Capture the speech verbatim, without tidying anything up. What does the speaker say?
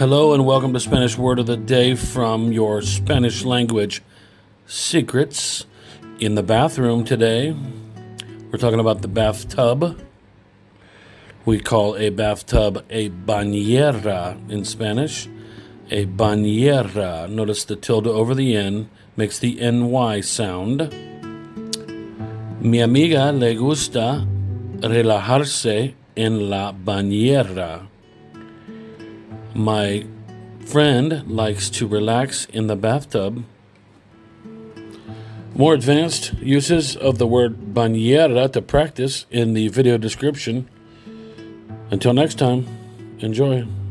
Hello and welcome to Spanish Word of the Day from your Spanish language secrets. In the bathroom today, we're talking about the bathtub. We call a bathtub a bañera in Spanish. A bañera. Notice the tilde over the N makes the N Y sound. Mi amiga le gusta relajarse en la bañera. My friend likes to relax in the bathtub. More advanced uses of the word bañera to practice in the video description. Until next time, enjoy.